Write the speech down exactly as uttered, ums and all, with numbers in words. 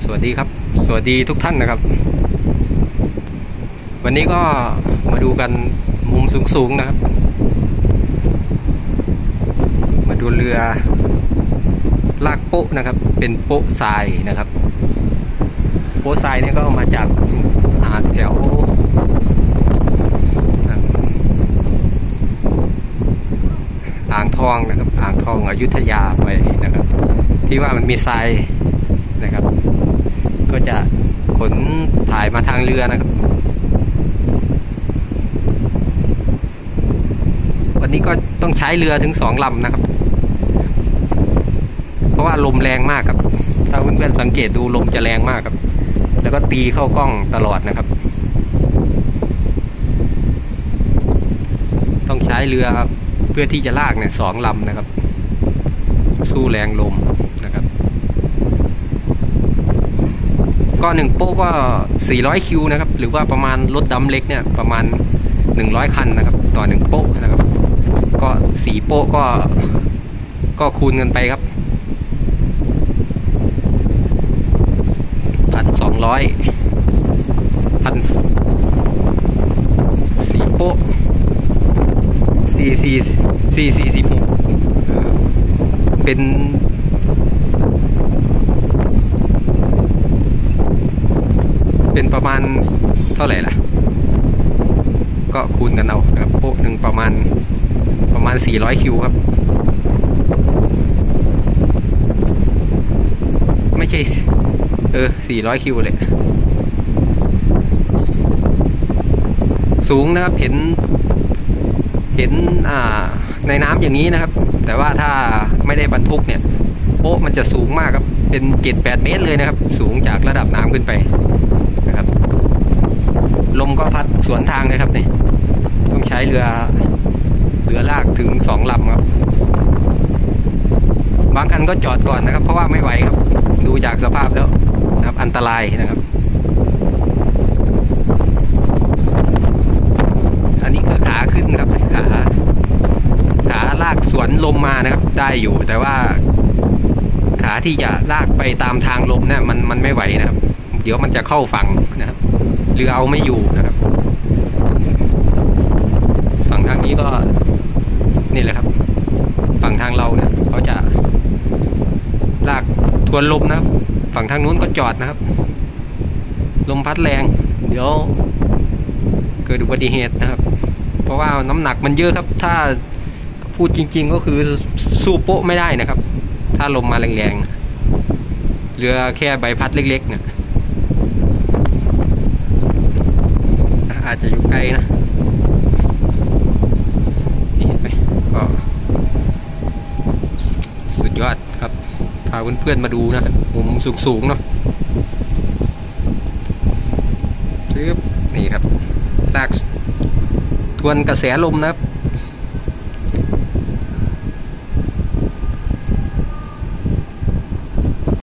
สวัสดีครับสวัสดีทุกท่านนะครับวันนี้ก็มาดูกันมุมสูงๆนะครับมาดูเรือลากโป๊ะนะครับเป็นโป๊ะทรายนะครับโป๊ะทรายนี่ก็มาจากหาดแถวอ่างทองนะครับอ่างทองอยุธยาไปนะครับที่ว่ามันมีทรายนะครับก็จะขนถ่ายมาทางเรือนะครับวันนี้ก็ต้องใช้เรือถึงสองลำนะครับเพราะว่าลมแรงมากครับถ้าเพื่อนๆสังเกตดูลมจะแรงมากครับแล้วก็ตีเข้ากล้องตลอดนะครับต้องใช้เรือเพื่อที่จะลากเนี่ยสองลำนะครับสู้แรงลมนะครับก็หนึ่งโป๊ะก็สี่ร้อยคิวนะครับหรือว่าประมาณรถดำเล็กเนี่ยประมาณหนึ่งร้อยคันนะครับต่อหนึ่งโป๊ะนะครับก็สี่โป๊ะก็ก็คูณกันไปครับพันสองร้อยพันสี่โป๊ะสี่สี่สี่สี่สิบหกเป็นเป็นประมาณเท่าไหร่ล่ะก็คูณกันเอานะครับโป๊ะหนึ่งประมาณประมาณสี่ร้อยคิวครับไม่ใช่เออสี่ร้อยคิวเลยสูงนะครับเห็นเห็นอ่าในน้ำอย่างนี้นะครับแต่ว่าถ้าไม่ได้บรรทุกเนี่ยโป๊ะมันจะสูงมากครับเป็น เจ็ดแปด เมตรเลยนะครับสูงจากระดับน้ำขึ้นไปนะครับลมก็พัดสวนทางเลยครับนี่ต้องใช้เรือเรือลากถึงสองลำครับบางคันก็จอดก่อนนะครับเพราะว่าไม่ไหวครับดูจากสภาพแล้วนะครับอันตรายนะครับอันนี้คือขาขึ้นครับขาขาลากสวนลมมานะครับได้อยู่แต่ว่าขาที่จะลากไปตามทางลมเนี่ยมันมันไม่ไหวนะครับเดี๋ยวมันจะเข้าฝั่งนะครับเรือเอาไม่อยู่นะครับฝั่งทางนี้ก็นี่แหละครับฝั่งทางเราเนี่ยเขาจะลากทวนลมนะครับฝั่งทางนู้นก็จอดนะครับลมพัดแรงเดี๋ยวเกิดอุบัติเหตุนะครับเพราะว่าน้ำหนักมันเยอะครับถ้าพูดจริงๆก็คือสู้โป๊ะไม่ได้นะครับถ้าลมมาแรงๆเรือแค่ใบพัดเล็กๆเนี่ยอาจจะอยู่ไกลนะนี่เห็นไหมก็สุดยอดครับพาเพื่อนๆมาดูนะมุมสูงๆเนาะนี่ครับลากทวนกระแสลมนะครับ